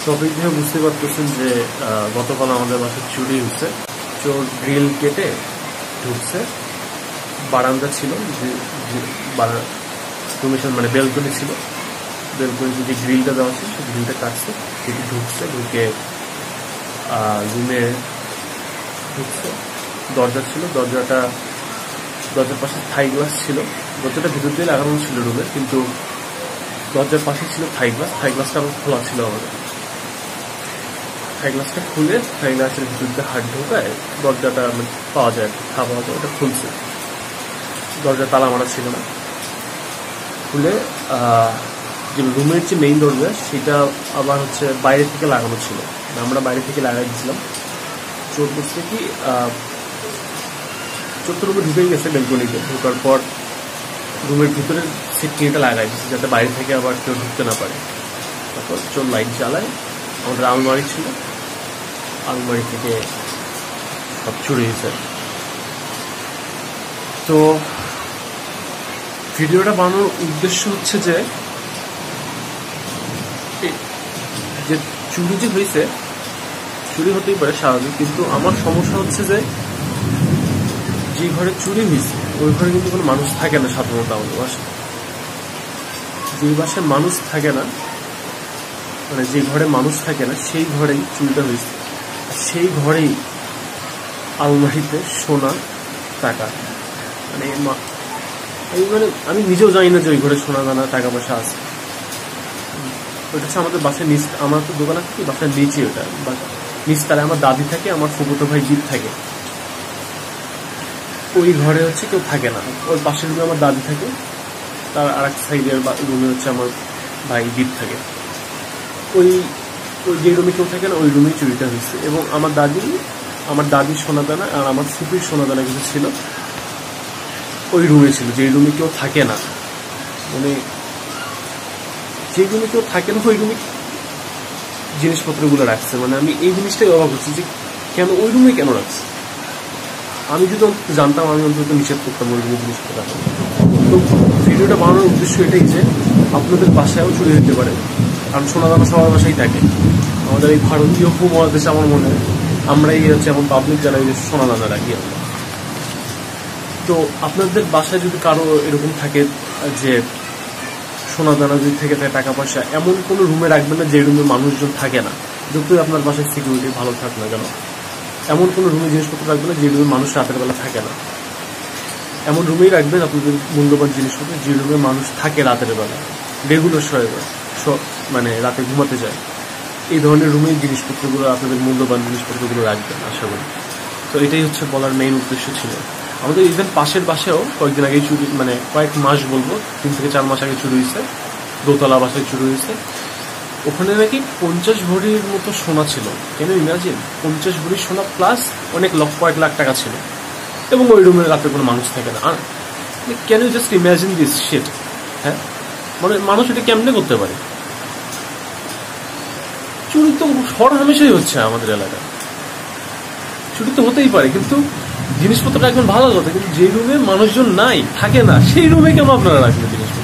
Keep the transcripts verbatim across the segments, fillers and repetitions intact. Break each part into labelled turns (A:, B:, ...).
A: Topic দিয়ে বুঝতে পারতেছেন যে গতকাল আমাদের বাসায় চুরি হয়েছে। চোর গ্রিল কেটে ঢুকছে, বারান্দা ছিল, রুমের মানে বেলকনি ছিল, বেলকনি যে গ্রিলটা দেওয়া ছিল সেই গ্রিলটা কাটছে, সেটি ঢুকছে, ঢুকে রুমে ঢুকছে। দরজা ছিল, দরজাটা দরজার পাশে থাই গ্লাস ছিল, দরজাটা ভিতর দিয়ে লাগানো ছিল রুমে, কিন্তু দরজার পাশে ছিল থাই গ্লাস। থাই গ্লাসটা আবার খোলা ছিল আমাদের। থাই গ্লাসটা খুলে থাই গ্লাসের ভিতর দিয়ে হাত ঢোকায় দরজাটা পাওয়া যায়, খা পাওয়া যায়, ওটা খুলছে। দরজা তালা মারা ছিল না। খুলে যে রুমের যে মেইন দরজা সেটা আবার হচ্ছে বাইরে থেকে লাগানো ছিল, আমরা বাইরে থেকে লাগাই দিয়েছিলাম। চোর করছে কি, চোর তো রুমে ঢুকেই গেছে বেলকনিতে। ঢোকার পর রুমের ভিতরে সিটকিটা লাগাই দিচ্ছে যাতে বাইরে থেকে আবার কেউ ঢুকতে না পারে। তারপর চোর লাইট জ্বালায়। আমাদের আলমারি ছিল, আলমারি থেকে সব চুরি হয়েছে। তো ভিডিওটা বানানোর উদ্দেশ্য হচ্ছে যে যে চুরি যে হয়েছে, চুরি হতেই পারে স্বাভাবিক, কিন্তু আমার সমস্যা হচ্ছে যে যে ঘরে চুরি হয়েছে ওই ঘরে কিন্তু কোনো মানুষ থাকে না সাধারণত। আমাদের বাসায় যে বাসায় মানুষ থাকে না, মানে যে ঘরে মানুষ থাকে না সেই ঘরেই চুরিটা হয়েছে। সেই ঘরেই আলমারিতে সোনা, টাকা, মানে আমি মানে আমি নিজেও জানি না যে ওই ঘরে সোনা দানা টাকা পয়সা আছে। ওইটা হচ্ছে আমাদের বাসায় নিচ, আমার তো দোকান আছে কি বাসার নিচে, ওটা নিচতলায় আমার দাদি থাকে, আমার ফুফুতো ভাই জিৎ থাকে। ওই ঘরে হচ্ছে কেউ থাকে না। ওর পাশের রুমে আমার দাদি থাকে, তার আর এক সাইডের রুমে হচ্ছে আমার ভাই জিৎ থাকে। ওই ওই যে রুমে কেউ থাকে না ওই রুমেই চুরিটা হয়েছে। এবং আমার দাদি আমার দাদির সোনাদানা আর আমার ফুপির সোনাদানা কিছু ছিল ওই রুমে ছিল, যে রুমে কেউ থাকে না, মানে যে রুমে কেউ থাকে না ওই রুমে জিনিসপত্রগুলো রাখছে। মানে আমি এই জিনিসটাই অবাক হচ্ছি যে কেন ওই রুমে কেন রাখছে। আমি যদি জানতাম আমি অন্তত নিষেধ করতাম ওই রুমে জিনিসপত্র রাখা। তো ভিডিওটা বানানোর উদ্দেশ্য এটাই যে আপনাদের বাসায়ও চুরি হতে পারে, কারণ সোনাদানা সবার বাসায় থাকে। আমাদের এই ভারতীয় উপমহাদেশে আমার মনে হয় আমরাই হচ্ছে এমন পাবলিক যারা এই সোনাদানা রাখি আমরা। তো আপনাদের বাসায় যদি কারো এরকম থাকে যে সোনাদানা যদি থেকে থাকে, টাকা পয়সা, এমন কোনো রুমে রাখবেন না যে রুমে মানুষজন থাকে না, যতই আপনার বাসায় সিকিউরিটি ভালো থাক না কেন। এমন কোনো রুমে জিনিসপত্র রাখবেন না যে রুমে মানুষ রাতের বেলা থাকে না। এমন রুমেই রাখবেন আপনাদের মূল্যবান জিনিসপত্র যে রুমে মানুষ থাকে রাতের বেলা, রেগুলার শোয়, মানে রাতে ঘুমাতে যায়। এই ধরনের রুমেই জিনিসপত্রগুলো, আপনাদের মূল্যবান জিনিসপত্রগুলো রাখবেন আশা করি। তো এটাই হচ্ছে বলার মেইন উদ্দেশ্য ছিল। আমাদের ইভেন পাশের বাসায়ও কয়েকদিন আগেই চুরি, মানে কয়েক মাস বলবো, তিন থেকে চার মাস আগে চুরি হয়েছে। দোতলা বাসায় চুরি হয়েছে। ওখানে নাকি পঞ্চাশ ভরির মতো সোনা ছিল। কেন ইমাজিন, পঞ্চাশ ভরির সোনা প্লাস অনেক লক্ষ কয়েক লাখ টাকা ছিল, এবং ওই রুমে রাতে কোনো মানুষ থাকে না। Can you just imagine this shit? হ্যাঁ, মানে মানুষ এটা কেমনে করতে পারে? চুরি তো হর হামেশাই হচ্ছে আমাদের এলাকায়, চুরি তো হতেই পারে, কিন্তু জিনিসপত্র রাখবেন ভালো কথা, কিন্তু যে রুমে মানুষজন নাই, থাকে না, সেই রুমে কেন আপনারা রাখবেন জিনিসপত্র?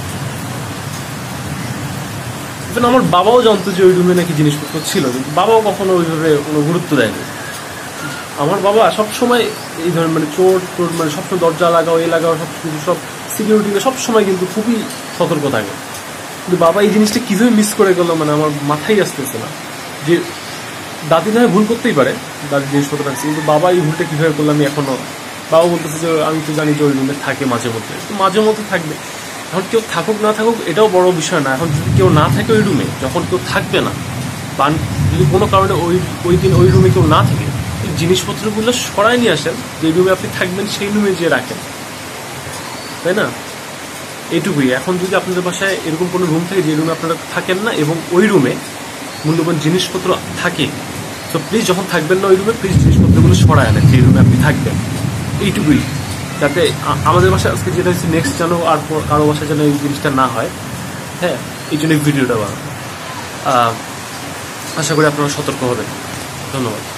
A: আমার বাবাও জানতো যে ওই রুমে নাকি জিনিসপত্র ছিল, কিন্তু বাবাও কখনো ওইভাবে কোনো গুরুত্ব দেয়নি। আমার বাবা সবসময় এই ধরনের মানে চোর টোর মানে সবসময় দরজা লাগাও, এই লাগাও, সব কিছু সব সিকিউরিটি সবসময় কিন্তু খুবই সতর্ক থাকে। কিন্তু বাবা এই জিনিসটা কীভাবে মিস করে গেল, মানে আমার মাথায় আসতেছে না। যে দাদি না ভুল করতেই পারে, দাদির জিনিসপত্র রাখছে, কিন্তু বাবা এই ভুলটা কীভাবে করলো আমি এখনো, বাবা বলতেছে যে আমি তো জানি যে ওই রুমে থাকে মাঝে মধ্যে, তো মাঝে মধ্যে থাকবে। এখন কেউ থাকুক না থাকুক এটাও বড় বিষয় না। এখন যদি কেউ না থাকে ওই রুমে, যখন কেউ থাকবে না, বা যদি কোনো কারণে ওই ওই দিন ওই রুমে কেউ না থাকে, জিনিসপত্রগুলো সরাই নিয়ে আসেন, যে রুমে আপনি থাকবেন সেই রুমে যেয়ে রাখেন, তাই না? এইটুকুই। এখন যদি আপনাদের বাসায় এরকম কোনো রুম থাকে যে রুমে আপনারা থাকেন না এবং ওই রুমে মূল্যবান জিনিসপত্র থাকে, তো প্লিজ যখন থাকবেন না ওই রুমে, প্লিজ জিনিসপত্রগুলো সরাই আনেন যে রুমে আপনি থাকবেন। এইটুকুই, যাতে আমাদের বাসায় আজকে যেটা হচ্ছে নেক্সট যেন আর কারো বাসায় যেন এই জিনিসটা না হয়। হ্যাঁ, এই জন্য ভিডিওটা বানানো। আশা করি আপনারা সতর্ক হবেন। ধন্যবাদ।